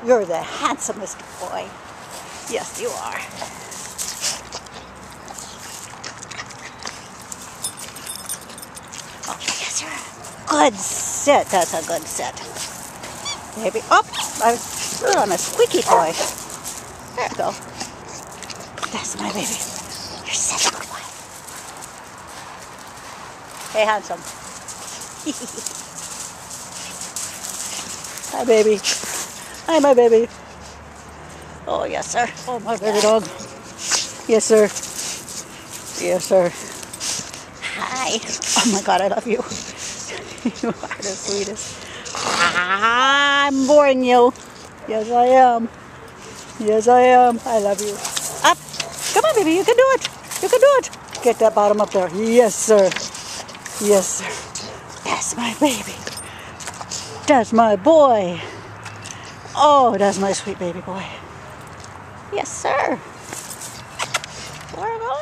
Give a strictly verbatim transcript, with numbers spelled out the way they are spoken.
You're the handsomest boy. Yes, you are. Oh, yes, sir. Good sit. That's a good sit. Baby. Oh, I put on a squeaky toy. There you go. That's my baby. You're such a good boy. Hey, handsome. Hi, baby. Hi, my baby. Oh, yes, sir. Oh, my baby dog. Yes, sir. Yes, sir. Hi. Oh, my God, I love you. You are the sweetest. I'm boring you. Yes, I am. Yes, I am. I love you. Up. Come on, baby. You can do it. You can do it. Get that bottom up there. Yes, sir. Yes, sir. That's my baby. That's my boy. Oh, that's my sweet baby boy. Yes, sir. Where am I?